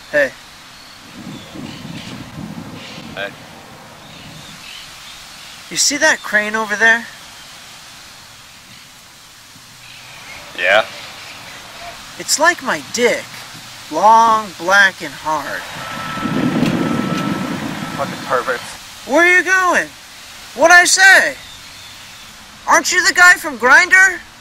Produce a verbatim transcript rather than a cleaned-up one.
Hey. Hey. You see that crane over there? Yeah? It's like my dick. Long, black, and hard. Fucking perverts. Where are you going? What'd I say? Aren't you the guy from Grindr?